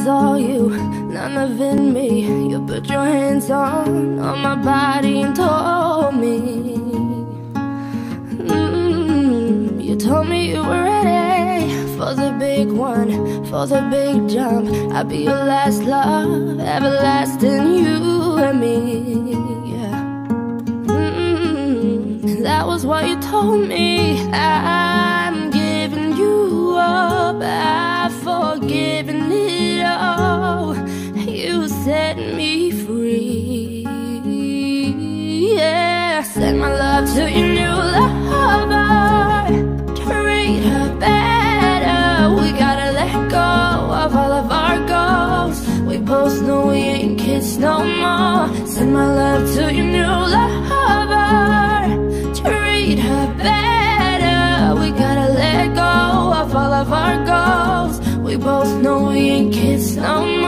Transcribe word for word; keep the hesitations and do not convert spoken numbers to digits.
was all you, none of it me. You put your hands on, on my body and told me, mm, you told me you were ready for the big one, for the big jump. I'd be your last love, everlasting, you and me, yeah. Mm, that was what you told me. I'm giving you up, I've forgiven it all. You set me free, yeah. Send my love to your new lover, treat her better. We gotta let go of all of our goals. We both know we ain't kids no more. Send my love to your new lover, treat her better. We gotta let go of all of our goals. We both know we ain't kids no more.